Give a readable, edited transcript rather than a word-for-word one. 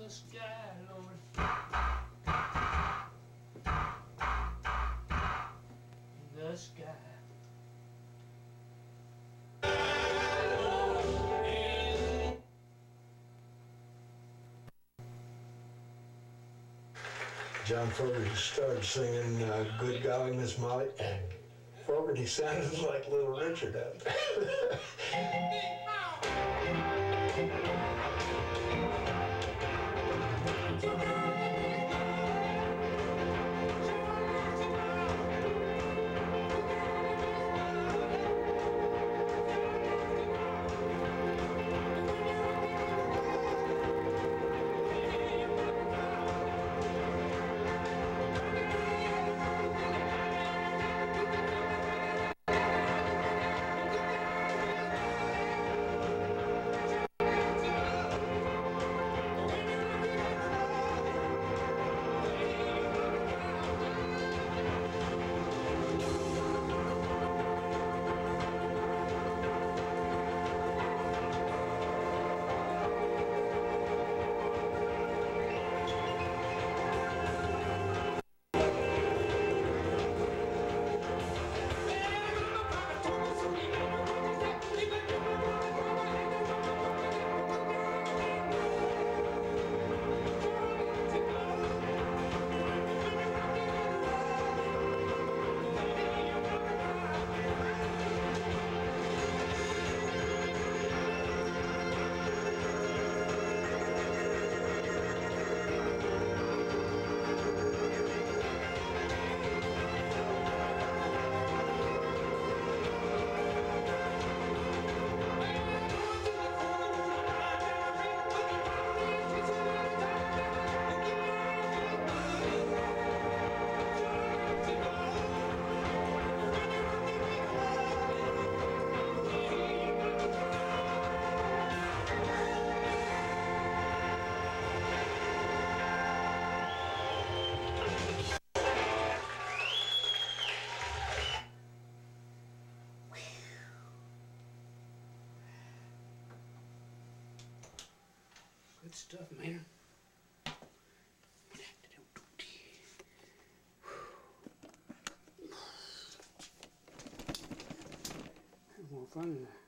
the sky, Lord. In the sky. John Fogerty started singing Good Golly Miss Molly, and Fogerty sounded like Little Richard out there. Good stuff, man. More fun than that.